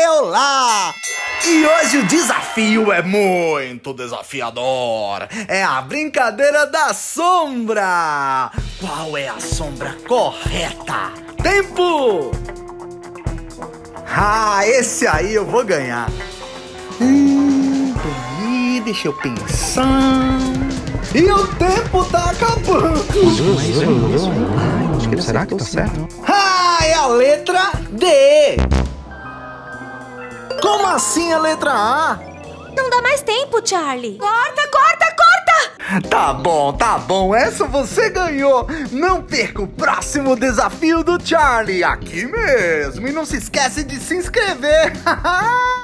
Olá! E hoje o desafio é muito desafiador. É a brincadeira da sombra. Qual é a sombra correta? Tempo! Ah, esse aí eu vou ganhar. Peraí, deixa eu pensar. E o tempo tá acabando. Será que tá certo? Ah, é a letra D. Como assim a letra A? Não dá mais tempo, Charlie. Corta, corta, corta! Tá bom, essa você ganhou. Não perca o próximo desafio do Charlie aqui mesmo. E não se esquece de se inscrever.